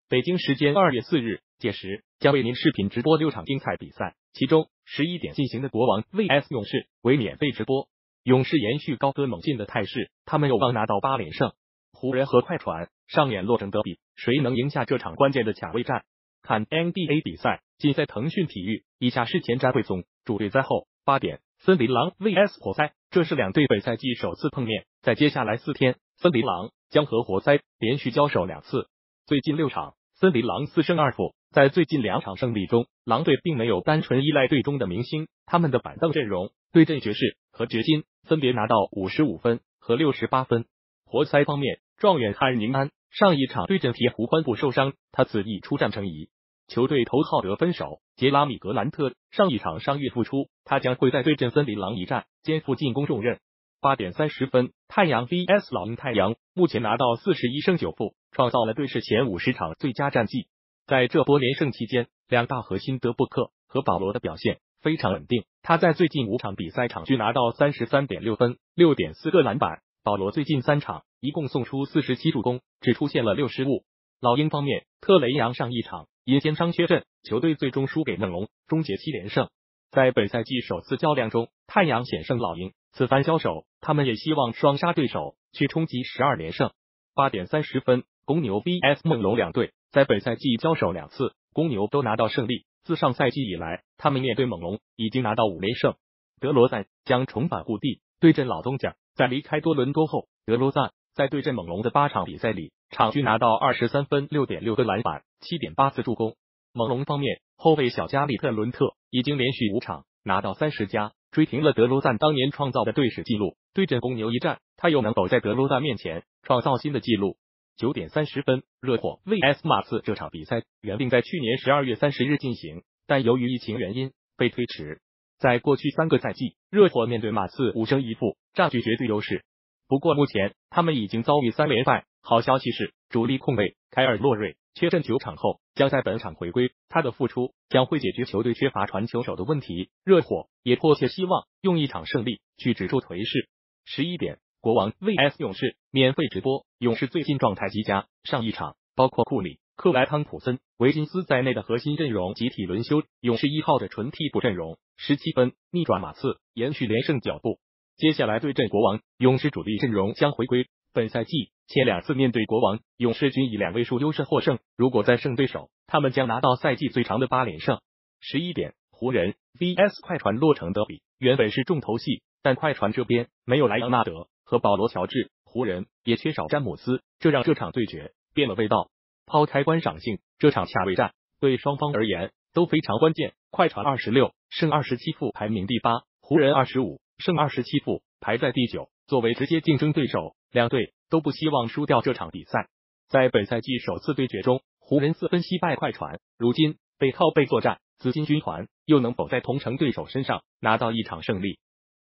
北京时间2月4日，届时将为您视频直播6场精彩比赛，其中11点进行的国王 vs 勇士为免费直播。勇士延续高歌猛进的态势，他们有望拿到8连胜。湖人和快船上演洛城德比，谁能赢下这场关键的抢位战？看 NBA 比赛，尽在腾讯体育。以下是前瞻汇总，主队在后。8点，森林狼 vs 活塞，这是两队本赛季首次碰面。在接下来4天，森林狼将和活塞连续交手2次，最近6场。森林狼4胜2负，在最近2场胜利中，狼队并没有单纯依赖队中的明星，他们的板凳阵容对阵爵士和掘金分别拿到55分和68分。活塞方面，状元哈尔宁安上一场对阵鹈鹕髋部受伤，他此役出战成疑。球队头号得分手杰拉米格兰特上一场伤愈复出，他将会在对阵森林狼一战肩负进攻重任。8点30分，太阳 vs 老鹰。太阳目前拿到41胜9负，创造了队史前50场最佳战绩。在这波连胜期间，两大核心德布克和保罗的表现非常稳定，他在最近5场比赛场均拿到33.6分 6.4 个篮板。保罗最近3场一共送出47助攻，只出现了6失误。老鹰方面，特雷杨上一场因肩伤缺阵，球队最终输给猛龙，终结7连胜。在本赛季首次较量中，太阳险胜老鹰，此番交手，他们也希望双杀对手，去冲击12连胜。8点30分，公牛 vs 猛龙。两队在本赛季交手2次，公牛都拿到胜利。自上赛季以来，他们面对猛龙已经拿到5连胜。德罗赞将重返故地，对阵老东家。在离开多伦多后，德罗赞在对阵猛龙的8场比赛里，场均拿到23分 6.6 个篮板 7.8 次助攻。猛龙方面，后卫小加里特伦特已经连续5场拿到30加，追平了德罗赞当年创造的队史纪录。对阵公牛一战，他又能否在德罗赞面前创造新的纪录？9点30分，热火 vs 马刺。这场比赛原定在去年12月30日进行，但由于疫情原因被推迟。在过去3个赛季，热火面对马刺5胜1负，占据绝对优势。不过目前他们已经遭遇3连败。好消息是，主力控卫凯尔洛瑞缺阵9场后，将在本场回归，他的复出将会解决球队缺乏传球手的问题。热火也迫切希望用一场胜利去止住颓势。11点，国王 vs 勇士免费直播。勇士最近状态极佳，上一场包括库里、克莱汤普森、维金斯在内的核心阵容集体轮休，勇士1号的纯替补阵容17分逆转马刺，延续连胜脚步。接下来对阵国王，勇士主力阵容将回归。本赛季前2次面对国王，勇士均以2位数优势获胜，如果再胜对手，他们将拿到赛季最长的8连胜。11点，湖人 vs 快船。洛城德比原本是重头戏，但快船这边没有莱昂纳德和保罗乔治，湖人也缺少詹姆斯，这让这场对决变了味道。抛开观赏性，这场抢位战对双方而言都非常关键。快船26胜27负排名第8，湖人25胜27负排在第9。作为直接竞争对手，两队都不希望输掉这场比赛。在本赛季首次对决中，湖人4分惜败快船，如今背靠背作战，紫金军团又能否在同城对手身上拿到一场胜利？